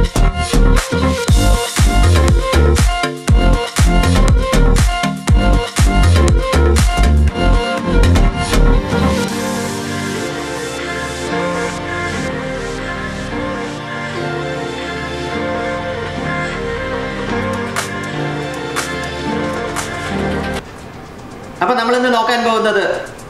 അപ്പോൾ നമ്മൾ ഇന്ന് നോക്കാൻ പോകുന്നത്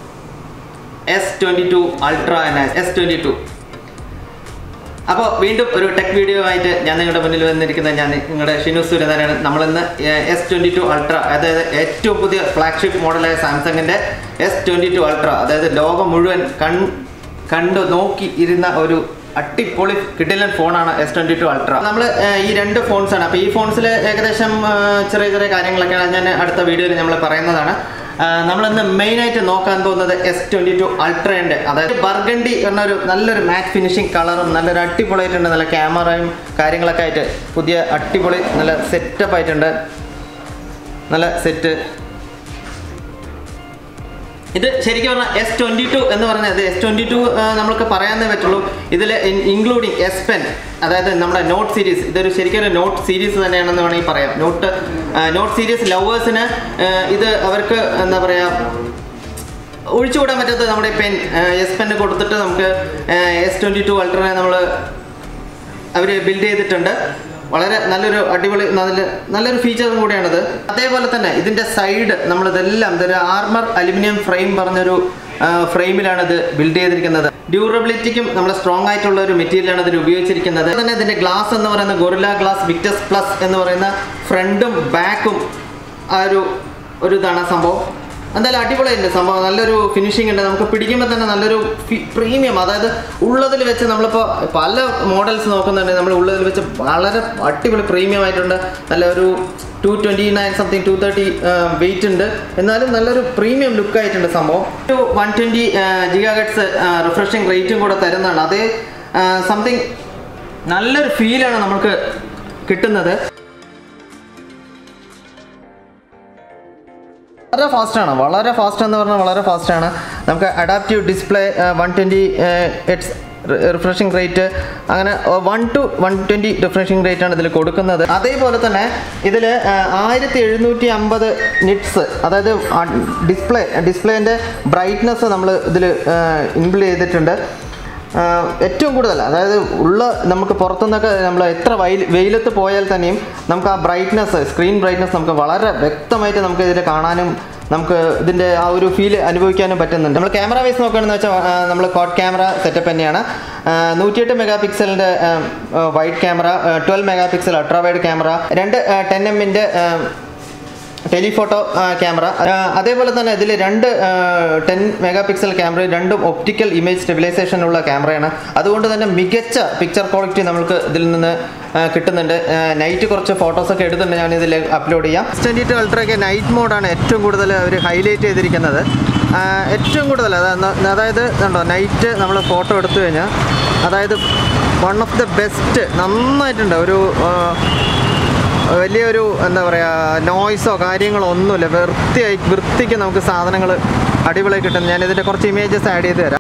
S22 Ultra and S22. അപ്പോൾ വീണ്ടും ഒരു ടെക് വീഡിയോ ആയിട്ട് ഞാൻ നിങ്ങളുടെ മുന്നിൽ വന്നിരിക്കുന്നത് ഞാൻ നിങ്ങളുടെ ഷിനു സുരേന്ദ്രനാണ്. നമ്മളിന്ന് S22 Ultra, അതായത് ഏറ്റവും പുതിയ ഫ്ലാഗ്ഷിപ്പ് മോഡലായ സാംസങ്ങിൻ്റെ S22 Ultra, അതായത് ലോകം മുഴുവൻ കണ്ടു നോക്കി ഇരുന്ന ഒരു അടിപൊളി കിടിലൻ ഫോണാണ് S22 Ultra. നമ്മൾ ഈ രണ്ട് ഫോൺസാണ്. അപ്പോൾ ഈ ഫോൺസിൽ ഏകദേശം ചെറിയ ചെറിയ കാര്യങ്ങളൊക്കെയാണ് ഞാൻ അടുത്ത വീഡിയോയിൽ നമ്മൾ പറയുന്നതാണ്. നമ്മളിന്ന് മെയിനായിട്ട് നോക്കാൻ പോകുന്നത് S22 Ultrയുടെ, അതായത് ബർഗണ്ടി എന്നൊരു നല്ലൊരു മാറ്റ് ഫിനിഷിങ് കളറും നല്ലൊരു അടിപൊളിയായിട്ടുണ്ട്. നല്ല ക്യാമറയും കാര്യങ്ങളൊക്കെ ആയിട്ട് പുതിയ അടിപൊളി നല്ല സെറ്റപ്പ് ആയിട്ടുണ്ട്. നല്ല സെറ്റ്. ഇത് ശരിക്കും പറഞ്ഞാൽ S22 എന്ന് പറഞ്ഞത് S22 നമ്മൾക്ക് പറയാനേ പറ്റുള്ളൂ. ഇതിൽ ഇൻക്ലൂഡിങ് S Pen, അതായത് നമ്മുടെ നോട്ട് സീരീസ്, ഇതൊരു ശരിക്കും ഒരു നോട്ട് സീരീസ് തന്നെയാണെന്ന് വേണമെങ്കിൽ പറയാം. നോട്ട് സീരീസ് ലവേഴ്സിന് ഇത് അവർക്ക് എന്താ പറയുക, ഒഴിച്ചുകൂടാൻ പറ്റാത്ത നമ്മുടെ പെൻ S Pen കൊടുത്തിട്ട് നമുക്ക് S22 Ultra നമ്മൾ അവർ ബിൽഡ് ചെയ്തിട്ടുണ്ട്. വളരെ നല്ലൊരു അടിപൊളി നല്ലൊരു ഫീച്ചറും കൂടിയാണിത്. അതേപോലെ തന്നെ ഇതിൻ്റെ സൈഡ് നമ്മളിതെല്ലാം ഇതൊരു ആർമർ അലുമിനിയം ഫ്രെയിം പറഞ്ഞൊരു ഫ്രെയിമിലാണ് ഇത് ബിൽഡ് ചെയ്തിരിക്കുന്നത്. ഡ്യൂറബിലിറ്റിക്കും നമ്മൾ സ്ട്രോങ് ആയിട്ടുള്ള ഒരു മെറ്റീരിയലാണ് ഇതിൽ ഉപയോഗിച്ചിരിക്കുന്നത്. അതുപോലെ തന്നെ ഇതിൻ്റെ ഗ്ലാസ് എന്ന് പറയുന്നത് Gorilla Glass Victus Plus എന്ന് പറയുന്ന ഫ്രണ്ടും ബാക്കും ആ ഒരു ഇതാണ് സംഭവം. എന്തായാലും അടിപൊളിയുണ്ട് സംഭവം. നല്ലൊരു ഫിനിഷിംഗ് ഉണ്ട്. നമുക്ക് പിടിക്കുമ്പോൾ തന്നെ നല്ലൊരു പ്രീമിയം, അതായത് ഉള്ളതിൽ വെച്ച് നമ്മളിപ്പോൾ പല മോഡൽസ് നോക്കുന്നുണ്ട്, നമ്മൾ ഉള്ളതിൽ വെച്ച് വളരെ അടിപൊളി പ്രീമിയം ആയിട്ടുണ്ട്. നല്ല ഒരു 229 സംതിങ് 230 വെയിറ്റ് ഉണ്ട്. എന്നാലും നല്ലൊരു പ്രീമിയം ലുക്ക് ആയിട്ടുണ്ട് സംഭവം. ഒരു 120 GHz റിഫ്രഷിംഗ് റേറ്റും കൂടെ തരുന്നതാണ്. അതേ സംതിങ് നല്ലൊരു ഫീലാണ് നമുക്ക് കിട്ടുന്നത്. വളരെ ഫാസ്റ്റാണ്, വളരെ ഫാസ്റ്റ് എന്ന് പറഞ്ഞാൽ വളരെ ഫാസ്റ്റാണ്. നമുക്ക് adaptive display, 120 Hz refreshing rate, അങ്ങനെ 1 to 120 റിഫ്രഷിംഗ് റേറ്റ് ആണ് ഇതിൽ കൊടുക്കുന്നത്. അതേപോലെ തന്നെ ഇതിൽ 1750 നിറ്റ്സ്, അതായത് ഡിസ്പ്ലേൻ്റെ ബ്രൈറ്റ്നസ് നമ്മൾ ഇതിൽ ഇൻബിൽഡ് ചെയ്തിട്ടുണ്ട്. ഏറ്റവും കൂടുതൽ, അതായത് നമുക്ക് പുറത്തുനിന്നൊക്കെ നമ്മൾ എത്ര വെയിലത്ത് പോയാൽ തന്നെയും നമുക്ക് ആ ബ്രൈറ്റ്നസ്, സ്ക്രീൻ ബ്രൈറ്റ്നസ് നമുക്ക് വളരെ വ്യക്തമായിട്ട് നമുക്ക് ഇതിൽ കാണാനും നമുക്ക് ഇതിൻ്റെ ആ ഒരു ഫീൽ അനുഭവിക്കാനും പറ്റുന്നുണ്ട്. നമ്മൾ ക്യാമറ വൈസ് നോക്കുകയാണെന്ന് വെച്ചാൽ നമ്മൾ ക്വാഡ് ക്യാമറ സെറ്റപ്പ് തന്നെയാണ്. 108 മെഗാപിക്സലിൻ്റെ wide camera, 12 megapixel ultra wide camera, 2 10mm telephoto camera. അതേപോലെ തന്നെ ഇതിൽ 2 10 മെഗാപിക്സൽ ക്യാമറ, രണ്ടും ഒപ്റ്റിക്കൽ ഇമേജ് സ്റ്റെബിലൈസേഷൻ ഉള്ള ക്യാമറയാണ്. അതുകൊണ്ട് തന്നെ മികച്ച പിക്ചർ ക്വാളിറ്റി നമുക്ക് ഇതിൽ നിന്ന് കിട്ടുന്നുണ്ട്. നൈറ്റ് കുറച്ച് ഫോട്ടോസൊക്കെ എടുത്തിട്ടുണ്ട്, ഞാൻ ഇതിൽ അപ്ലോഡ് ചെയ്യാം. S22 Ultra'ക്ക് നൈറ്റ് മോഡാണ് ഏറ്റവും കൂടുതൽ അവർ ഹൈലൈറ്റ് ചെയ്തിരിക്കുന്നത്. ഏറ്റവും കൂടുതൽ അതായത് കണ്ടോ, നൈറ്റ് നമ്മൾ ഫോട്ടോ എടുത്തു കഴിഞ്ഞാൽ അതായത് വൺ ഓഫ് ദ ബെസ്റ്റ്, നന്നായിട്ടുണ്ട്. വലിയൊരു എന്താ പറയുക, നോയ്സോ കാര്യങ്ങളോ ഒന്നുമില്ല. വൃത്തിക്ക് നമുക്ക് സാധനങ്ങൾ അടിപൊളിയായി കിട്ടും. ഞാനിതിൻ്റെ കുറച്ച് ഇമേജസ് ആഡ് ചെയ്ത് തരാം.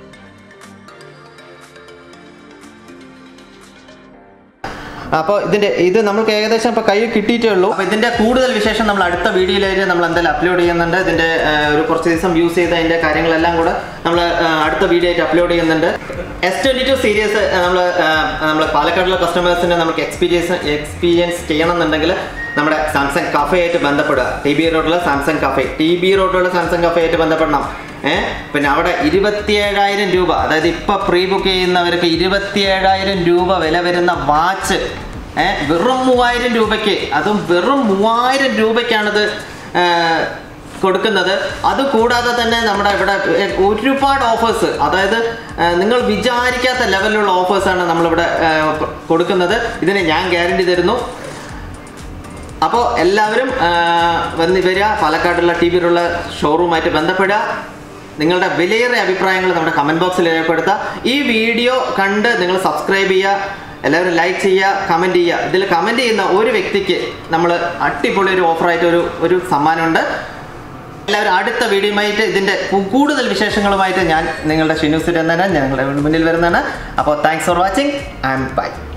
അപ്പോൾ ഇത് നമുക്ക് ഏകദേശം ഇപ്പോൾ കയ്യിൽ കിട്ടിയിട്ടേ ഉള്ളൂ. അപ്പോൾ ഇതിൻ്റെ കൂടുതൽ വിശേഷം നമ്മൾ അടുത്ത വീഡിയോയിലായിട്ട് നമ്മൾ എന്തായാലും അപ്ലോഡ് ചെയ്യുന്നുണ്ട്. ഇതിൻ്റെ ഒരു കുറച്ച് ദിവസം യൂസ് ചെയ്ത അതിൻ്റെ കാര്യങ്ങളെല്ലാം കൂടെ നമ്മൾ അടുത്ത വീഡിയോ ആയിട്ട് അപ്ലോഡ് ചെയ്യുന്നുണ്ട്. S22 സീരീസ് നമ്മൾ പാലക്കാടുള്ള കസ്റ്റമേഴ്സിന് നമുക്ക് എക്സ്പീരിയൻസ് ചെയ്യണമെന്നുണ്ടെങ്കിൽ നമ്മുടെ സാംസങ് കഫേ ആയിട്ട് ബന്ധപ്പെടുക. TB റോഡിലുള്ള സാംസങ് കഫേ ആയിട്ട് ബന്ധപ്പെടണം. പിന്നെ അവിടെ 27,000 രൂപ, അതായത് ഇപ്പോൾ പ്രീ ബുക്ക് ചെയ്യുന്നവർക്ക് 27,000 രൂപ വില വരുന്ന വാച്ച് വെറും 3,000 രൂപയ്ക്ക്, അതും വെറും 3,000 രൂപയ്ക്കാണിത് കൊടുക്കുന്നത്. അതുകൂടാതെ തന്നെ നമ്മുടെ ഇവിടെ ഒരുപാട് ഓഫേഴ്സ്, അതായത് നിങ്ങൾ വിചാരിക്കാത്ത ലെവലിലുള്ള ഓഫേഴ്സാണ് നമ്മളിവിടെ കൊടുക്കുന്നത്. ഇതിന് ഞാൻ ഗ്യാരണ്ടി തരുന്നു. അപ്പോൾ എല്ലാവരും വരിക, പാലക്കാടുള്ള TB റോഡിലുള്ള ഷോറൂമായിട്ട് ബന്ധപ്പെടുക. നിങ്ങളുടെ വിലയേറിയ അഭിപ്രായങ്ങൾ നമ്മുടെ കമൻറ്റ് ബോക്സിൽ രേഖപ്പെടുത്തുക. ഈ വീഡിയോ കണ്ട് നിങ്ങൾ സബ്സ്ക്രൈബ് ചെയ്യുക, എല്ലാവരും ലൈക്ക് ചെയ്യുക, കമൻറ്റ് ചെയ്യുക. ഇതിൽ കമൻറ്റ് ചെയ്യുന്ന ഒരു വ്യക്തിക്ക് നമ്മൾ അടിപൊളി ഒരു ഓഫറായിട്ട് ഒരു സമ്മാനമുണ്ട്. എല്ലാവരും അടുത്ത വീഡിയോയുമായിട്ട് ഇതിൻ്റെ കൂടുതൽ വിശേഷങ്ങളുമായിട്ട് ഞാൻ നിങ്ങളുടെ ഷിനു സുരേന്ദ്രൻ ഞങ്ങളുടെ മുന്നിൽ വരുന്നതാണ്. അപ്പോൾ thanks for watching and by.